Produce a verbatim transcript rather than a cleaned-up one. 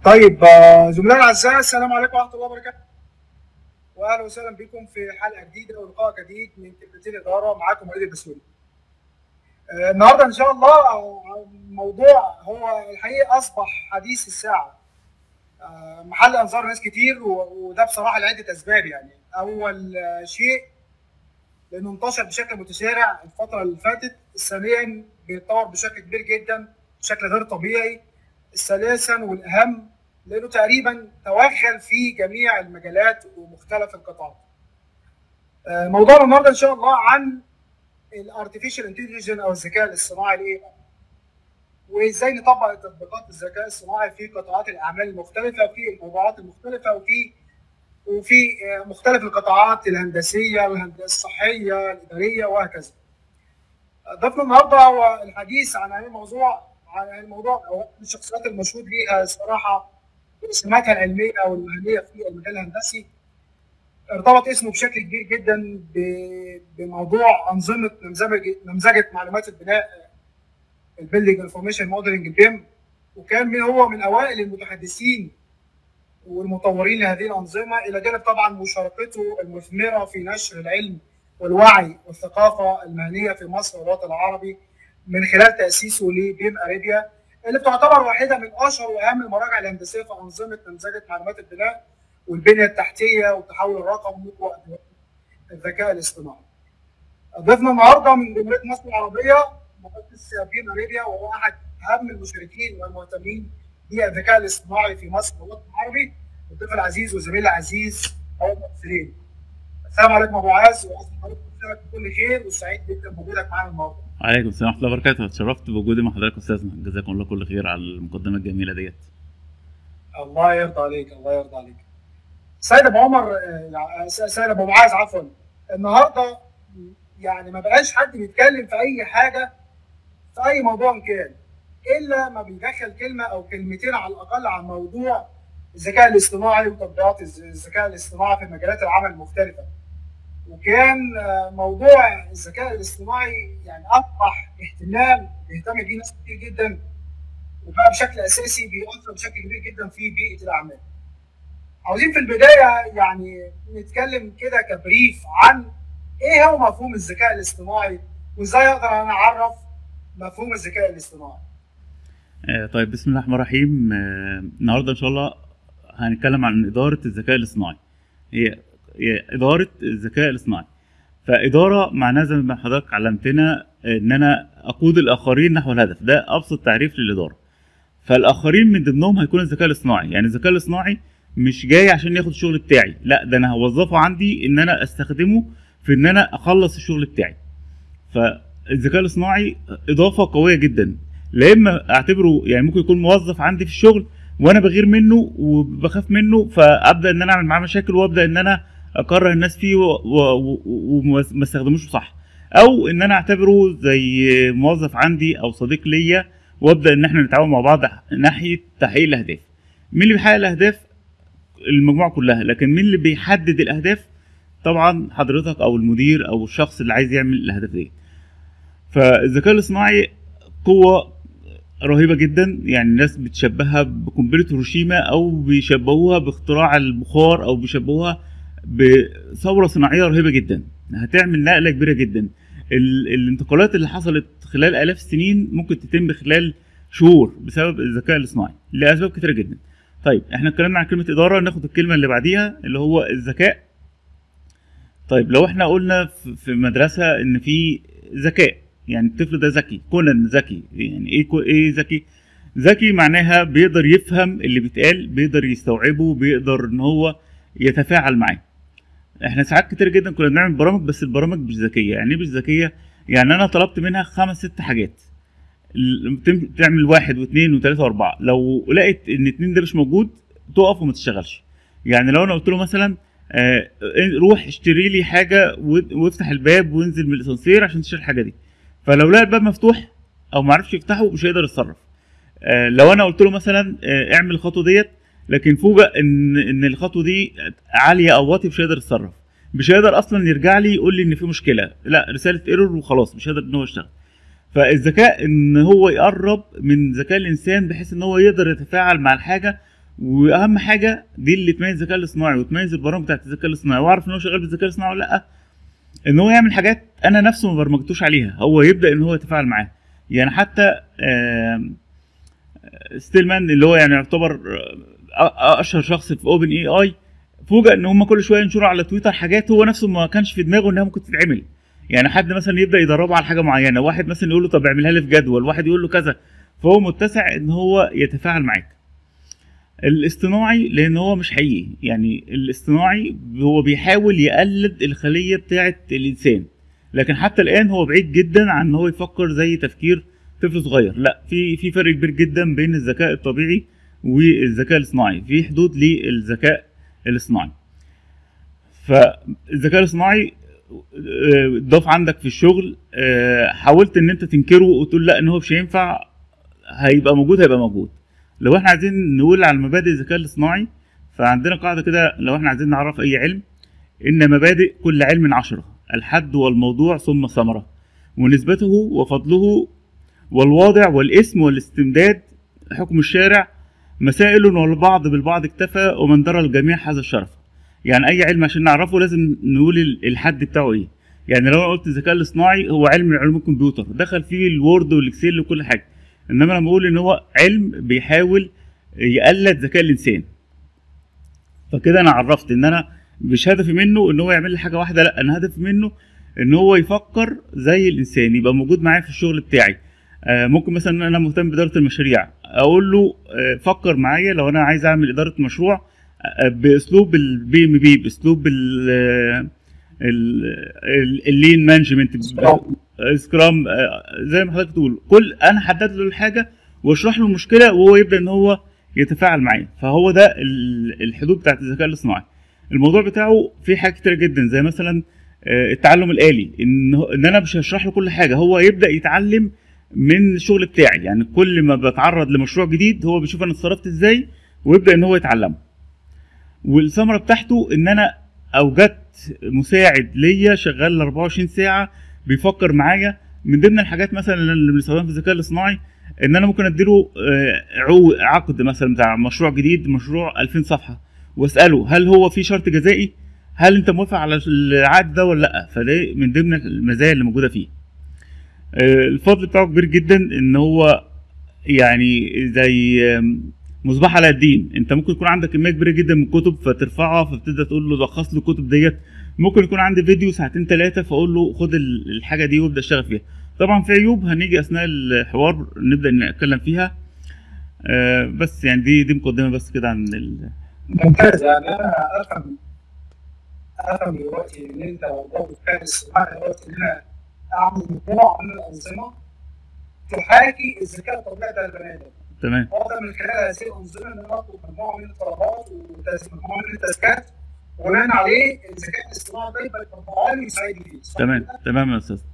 طيب آه، زملائي الاعزاء، السلام عليكم ورحمه الله وبركاته، واهلا وسهلا بكم في حلقه جديده ولقاء جديد من كلمتين اداره. معاكم وليد البسوري. آه، النهارده ان شاء الله آه، موضوع هو الحقيقه اصبح حديث الساعه، آه، محل انظار ناس كتير، و- وده بصراحه لعده اسباب. يعني اول آه، شيء لانه انتشر بشكل متسارع الفتره اللي فاتت، ثانيا بيتطور بشكل كبير جدا بشكل غير طبيعي، ثالثا والاهم لانه تقريبا توغل في جميع المجالات ومختلف القطاعات. آه، موضوعنا النهارده ان شاء الله عن الارتفيشال انتليجنس او الذكاء الاصطناعي، الاي اي، وازاي نطبق تطبيقات الذكاء الصناعي في قطاعات الاعمال المختلفه، وفي الموضوعات المختلفه، وفي وفي آه، مختلف القطاعات الهندسيه، الهندسه الصحيه، الاداريه، وهكذا. ضيفنا النهارده هو الحديث عن هذا الموضوع، عن الموضوع او الشخصيات المشهود ليها الصراحه سماتها العلميه او المهنيه في المجال الهندسي. ارتبط اسمه بشكل كبير جدا بموضوع انظمه نمذجه نمذجه معلومات البناء، البيلدنج انفورميشن موديلنج، البيم. وكان من هو من اوائل المتحدثين والمطورين لهذه الانظمه، الى جانب طبعا مشاركته المثمره في نشر العلم والوعي والثقافه المهنيه في مصر والوطن العربي من خلال تاسيسه لبيم اريبيا، اللي بتعتبر واحده من اشهر واهم المراجع الهندسيه في انظمه نمذجه معلومات البناء والبنيه التحتيه والتحول الرقمي والذكاء الاصطناعي. ضيفنا النهارده من جمهوريه مصر العربيه مهندس بيم اريبيا، وهو احد اهم المشاركين والمهتمين بالذكاء الاصطناعي في مصر والوطن العربي، الضيف العزيز وزميلي العزيز عمر سليم. السلام عليكم ابو معاذ، واسف حضرتك بكل خير، وسعيد جدا بوجودك معانا النهارده. عليكم السلام ورحمة الله وبركاته. اتشرفت بوجودي مع حضرتك أستاذنا، جزاكم الله كل خير على المقدمة الجميلة ديت. الله يرضى عليك، الله يرضى عليك. سيد ابو عمر، آه، سيد ابو معاذ عفوا، النهارده يعني ما بقاش حد بيتكلم في اي حاجه في اي موضوع كان الا ما بيدخل كلمه او كلمتين على الاقل عن موضوع الذكاء الاصطناعي وتطبيقات الذكاء الاصطناعي في مجالات العمل المختلفه. وكان آه، موضوع الذكاء الاصطناعي يعني اصبح اهتمام بيهتم بيه ناس كتير جدا، وبقى بشكل اساسي بيأثر بشكل كبير جدا في بيئه الاعمال. عاوزين في البدايه يعني نتكلم كده كبريف عن ايه هو مفهوم الذكاء الاصطناعي، وازاي اقدر انا اعرف مفهوم الذكاء الاصطناعي. آه طيب، بسم الله الرحمن الرحيم. آه النهاردة إن شاء الله هنتكلم عن إدارة الذكاء الاصطناعي. هي هي إدارة الذكاء الاصطناعي. فإدارة معناها زي ما حضرتك علمتنا إن أنا أقود الآخرين نحو الهدف، ده أبسط تعريف للإدارة. فالآخرين من ضمنهم هيكون الذكاء الاصطناعي. يعني الذكاء الاصطناعي مش جاي عشان ياخد الشغل بتاعي، لا، ده أنا هوظفه عندي إن أنا أستخدمه في إن أنا أخلص الشغل بتاعي. فالذكاء الاصطناعي اضافه قويه جدا. لا اما اعتبره يعني ممكن يكون موظف عندي في الشغل وانا بغير منه وبخاف منه، فابدا ان انا اعمل معاه مشاكل وابدا ان انا اكره الناس فيه وما استخدموش صح، او ان انا اعتبره زي موظف عندي او صديق ليا وابدا ان احنا نتعاون مع بعض ناحيه تحقيق الاهداف. مين اللي بيحقق الاهداف؟ المجموعه كلها. لكن مين اللي بيحدد الاهداف؟ طبعا حضرتك او المدير او الشخص اللي عايز يعمل الاهداف دي. فالذكاء الاصطناعي قوة رهيبة جدا. يعني الناس بتشبهها بقنبلة هيروشيما، او بيشبهوها باختراع البخار، او بيشبهوها بثورة صناعية رهيبة جدا هتعمل نقلة كبيرة جدا. ال- الانتقالات اللي حصلت خلال آلاف السنين ممكن تتم خلال شهور بسبب الذكاء الاصطناعي لأسباب كتيرة جدا. طيب، احنا اتكلمنا عن كلمة إدارة، ناخد الكلمة اللي بعديها اللي هو الذكاء. طيب، لو احنا قلنا في في مدرسة ان في ذكاء، يعني الطفل ده ذكي، كونان ذكي. يعني ايه كو ايه ذكي؟ ذكي معناها بيقدر يفهم اللي بيتقال، بيقدر يستوعبه، بيقدر ان هو يتفاعل معاه. احنا ساعات كتير جدا كنا بنعمل برامج، بس البرامج مش ذكيه. يعني ايه مش ذكيه؟ يعني انا طلبت منها خمس ست حاجات، ال- تم- تعمل واحد واثنين وثلاثه واربعه، لو لقيت ان اتنين ده مش موجود تقف وما تشتغلش. يعني لو انا قلت له مثلا آه روح اشتري لي حاجه و- وافتح الباب وانزل من الاسانسير عشان تشتري الحاجه دي، فلو لقى الباب مفتوح او ما عرفش يفتحه مش هيقدر يتصرف. آه لو انا قلت له مثلا آه اعمل الخطوه ديت، لكن فوجئ ان ان الخطوه دي عاليه او واطيه، مش هيقدر يتصرف. مش هيقدر اصلا يرجع لي يقول لي ان في مشكله، لا، رساله ايرور وخلاص، مش هيقدر ان هو يشتغل. فالذكاء ان هو يقرب من ذكاء الانسان بحيث ان هو يقدر يتفاعل مع الحاجه واهم حاجه دي اللي تميز الذكاء الاصطناعي وتميز البرامج بتاعت الذكاء الاصطناعي واعرف ان هو شغال بالذكاء الاصطناعي ولا لا، ان هو يعمل حاجات انا نفسه ما برمجتوش عليها، هو يبدا ان هو يتفاعل معاها. يعني حتى ستيلمان اللي هو يعني يعتبر اشهر شخص في اوبن اي اي، فوجئ ان هم كل شويه ينشروا على تويتر حاجات هو نفسه ما كانش في دماغه انها ممكن تتعمل. يعني حد مثلا يبدا يدربه على حاجه معينه، واحد مثلا يقول له طب اعملها لي في جدول، واحد يقول له كذا، فهو متسع ان هو يتفاعل معاك. الاصطناعي لان هو مش حقيقي، يعني الاصطناعي هو بيحاول يقلد الخليه بتاعه الانسان، لكن حتى الان هو بعيد جدا عن ان هو يفكر زي تفكير طفل صغير. لا، في في فرق كبير جدا بين الذكاء الطبيعي والذكاء الاصطناعي، في حدود للذكاء الاصطناعي. فالذكاء الاصطناعي ضاف عندك في الشغل، حاولت ان انت تنكره وتقول لا ان هو مش هينفع، هيبقى موجود هيبقى موجود. لو احنا عايزين نقول على مبادئ الذكاء الاصطناعي، فعندنا قاعده كده لو احنا عايزين نعرف اي علم: ان مبادئ كل علم عشرة، الحد والموضوع ثم الثمره، ونسبته وفضله والواضع والاسم والاستمداد، حكم الشارع، مسائل والبعض بالبعض اكتفى، ومن درى الجميع هذا الشرف. يعني اي علم عشان نعرفه لازم نقول الحد بتاعه ايه. يعني لو انا قلت الذكاء الاصطناعي هو علم من علوم الكمبيوتر، دخل فيه الوورد والاكسل وكل حاجه، انما لما اقول ان هو علم بيحاول يقلد ذكاء الانسان، فكده انا عرفت ان انا مش هدفي منه ان هو يعمل لي حاجه واحده، لا، انا هدفي منه ان هو يفكر زي الانسان، يبقى موجود معايا في الشغل بتاعي. آه ممكن مثلا انا مهتم باداره المشاريع، اقول له آه فكر معايا لو انا عايز اعمل اداره مشروع آه باسلوب البي ام بي، باسلوب اللين مانجمنت، سكرام، زي ما حضرتك تقول. كل انا حدد له الحاجه واشرح له المشكله وهو يبدا ان هو يتفاعل معايا. فهو ده الحدود بتاعت الذكاء الاصطناعي. الموضوع بتاعه فيه حاجات كتير جدا، زي مثلا التعلم الآلي، ان ان انا مش هشرح له كل حاجه، هو يبدا يتعلم من الشغل بتاعي. يعني كل ما بتعرض لمشروع جديد هو بيشوف انا اتصرفت ازاي ويبدا ان هو يتعلمه. والثمره بتاعته ان انا اوجدت مساعد ليا شغال أربعة وعشرين ساعه بيفكر معايا. من ضمن الحاجات مثلا اللي بنستخدمها في الذكاء الاصطناعي ان انا ممكن اديله عقد مثلا بتاع مشروع جديد، مشروع ألفين صفحه، واساله هل هو في شرط جزائي، هل انت موافق على العقد ده ولا لا. فده من ضمن المزايا اللي موجوده فيه. الفضل بتاعه كبير جدا، ان هو يعني زي مصباح علاء الدين. انت ممكن يكون عندك كميه كبيره جدا من الكتب فترفعها، فبتبدا تقول له لخص لي الكتب ديت. ممكن يكون عندي فيديو ساعتين ثلاثه فاقول له خد الحاجه دي وابدا اشتغل فيها. طبعا في عيوب هنيجي اثناء الحوار نبدا نتكلم فيها، أه بس يعني دي دي مقدمه بس كده عن ال... ممتاز. يعني انا افهم افهم دلوقتي ان انت برضه الذكاء الاصطناعي دلوقتي ان انا اعمل مجموعه من الانظمه تحاكي الذكاء الطبيعي بتاع البني ادم. تمام. اقدر من خلال هذه الانظمه ان انا اطلب مجموعه من الطلبات ومجموعه من التاسكات، وبناء عليه الذكاء الاصطناعي ده يبقى يطبقها لي ويساعدني فيه. تمام تمام يا استاذ.